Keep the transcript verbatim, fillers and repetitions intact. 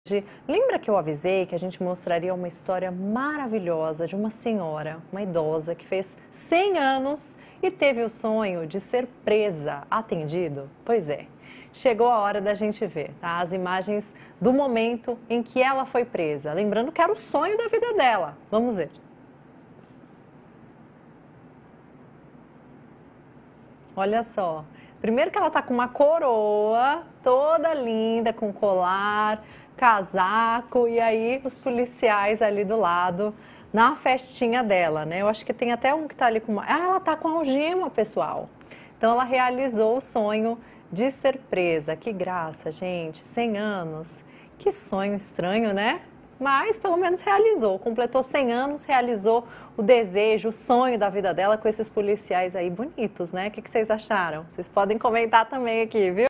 Lembra que eu avisei que a gente mostraria uma história maravilhosa de uma senhora, uma idosa que fez cem anos e teve o sonho de ser presa, atendido? Pois é, chegou a hora da gente ver, tá? As imagens do momento em que ela foi presa. Lembrando que era o sonho da vida dela. Vamos ver. Olha só. Primeiro que ela tá com uma coroa toda linda, com colar, casaco, e aí os policiais ali do lado, na festinha dela, né? Eu acho que tem até um que tá ali com uma... Ah, ela tá com algema, pessoal. Então ela realizou o sonho de ser presa. Que graça, gente. cem anos. Que sonho estranho, né? Mas pelo menos realizou, completou cem anos, realizou o desejo, o sonho da vida dela com esses policiais aí bonitos, né? O que que vocês acharam? Vocês podem comentar também aqui, viu?